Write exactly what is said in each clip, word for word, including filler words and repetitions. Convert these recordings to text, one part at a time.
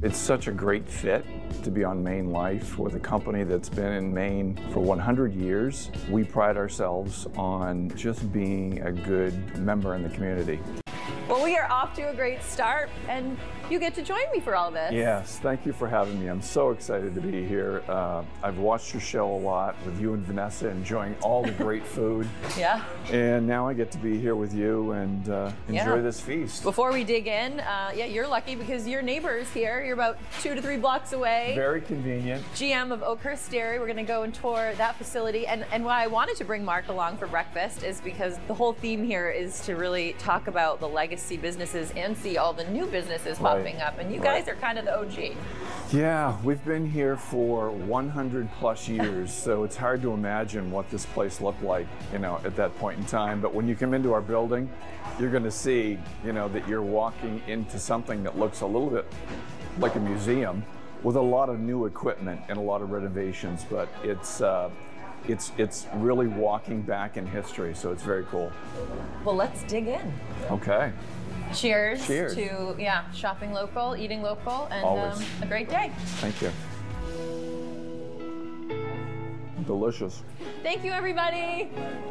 It's such a great fit to be on Maine Life with a company that's been in Maine for one hundred years. We pride ourselves on just being a good member in the community. Well, we are off to a great start, and you get to join me for all this. Yes, thank you for having me. I'm so excited to be here. Uh, I've watched your show a lot with you and Vanessa, enjoying all the great food. Yeah. And now I get to be here with you and uh, enjoy Yeah. this feast. Before we dig in, uh, yeah, you're lucky because your neighbor's here. You're about two to three blocks away. Very convenient. G M of Oakhurst Dairy. We're going to go and tour that facility. And, and why I wanted to bring Mark along for breakfast is because the whole theme here is to really talk about the legacy businesses and see all the new businesses Right. popping up. And you Right. guys are kind of the O G. Yeah, we've been here for one hundred plus years, so it's hard to imagine what this place looked like, you know, at that point in time. But when you come into our building, you're going to see, you know, that you're walking into something that looks a little bit like a museum with a lot of new equipment and a lot of renovations. But it's uh, it's it's really walking back in history, so it's very cool. Well, let's dig in. Okay. Cheers, Cheers. to yeah, shopping local, eating local, and Always. um, a great day. Thank you. Delicious. Thank you, everybody.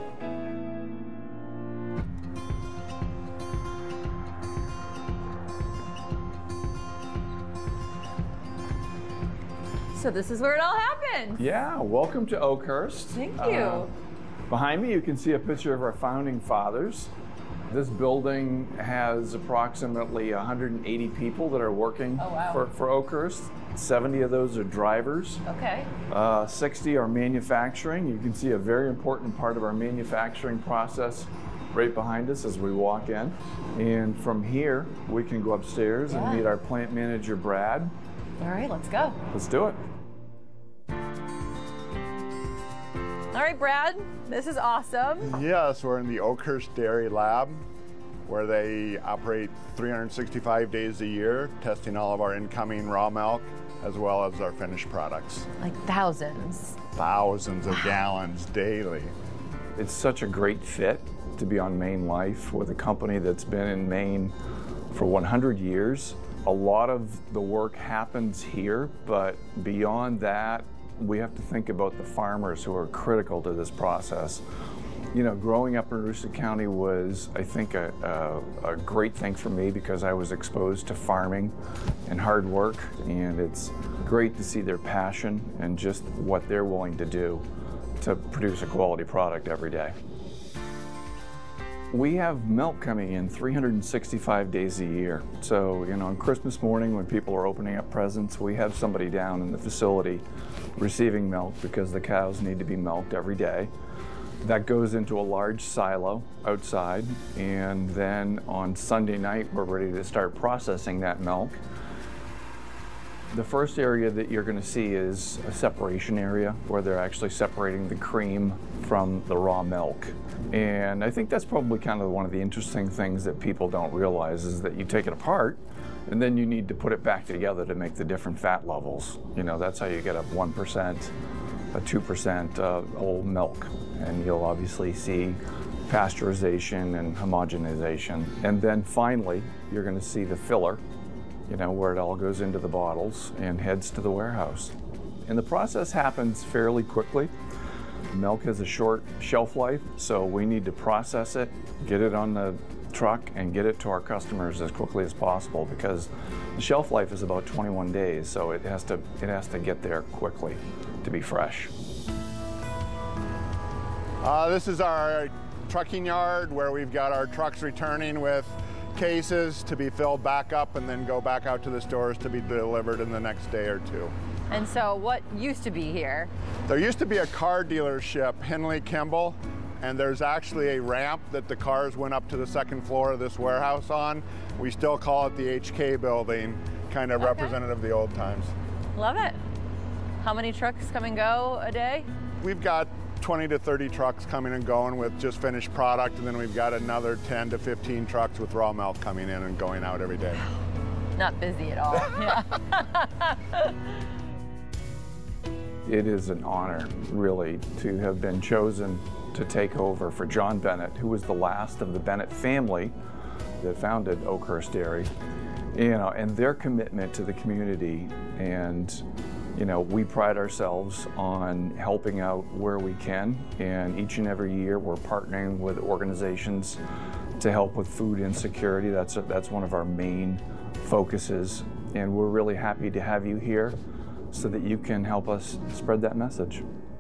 So this is where it all happened. Yeah, welcome to Oakhurst. Thank you. Uh, behind me, you can see a picture of our founding fathers. This building has approximately one hundred eighty people that are working Oh, wow. for, for Oakhurst. seventy of those are drivers. Okay. Uh, sixty are manufacturing. You can see a very important part of our manufacturing process right behind us as we walk in. And from here, we can go upstairs Yeah. and meet our plant manager, Brad. All right, let's go. Let's do it. All right, Brad, this is awesome. Yes, we're in the Oakhurst Dairy Lab, where they operate three hundred sixty-five days a year, testing all of our incoming raw milk, as well as our finished products. Like thousands. Thousands of gallons daily. It's such a great fit to be on Maine Life with a company that's been in Maine for one hundred years. A lot of the work happens here, but beyond that, we have to think about the farmers who are critical to this process. You know, growing up in Aroostook County was, I think, a, a, a great thing for me because I was exposed to farming and hard work, and it's great to see their passion and just what they're willing to do to produce a quality product every day. We have milk coming in three hundred sixty-five days a year. So, you know, on Christmas morning when people are opening up presents, we have somebody down in the facility receiving milk because the cows need to be milked every day. That goes into a large silo outside, and then on Sunday night, we're ready to start processing that milk. The first area that you're going to see is a separation area where they're actually separating the cream from the raw milk. And I think that's probably kind of one of the interesting things that people don't realize is that you take it apart and then you need to put it back together to make the different fat levels. You know, that's how you get a one percent, a two percent uh, whole milk. And you'll obviously see pasteurization and homogenization. And then finally, you're going to see the filler, you know, where it all goes into the bottles and heads to the warehouse. And the process happens fairly quickly. Milk has a short shelf life, so we need to process it, get it on the truck, and get it to our customers as quickly as possible because the shelf life is about twenty-one days, so it has to, it has to get there quickly to be fresh. Uh, this is our trucking yard where we've got our trucks returning with cases to be filled back up and then go back out to the stores to be delivered in the next day or two. And so what used to be here? There used to be a car dealership, Henley Kimball, and there's actually a ramp that the cars went up to the second floor of this warehouse on. We still call it the H K building, kind of Okay. representative of the old times. Love it. How many trucks come and go a day? We've got twenty to thirty trucks coming and going with just finished product, and then we've got another ten to fifteen trucks with raw milk coming in and going out every day. Not busy at all. Yeah. It is an honor, really, to have been chosen to take over for John Bennett, who was the last of the Bennett family that founded Oakhurst Dairy. You know, and their commitment to the community, and you know, we pride ourselves on helping out where we can, and each and every year we're partnering with organizations to help with food insecurity. That's a, that's one of our main focuses, and we're really happy to have you here so that you can help us spread that message.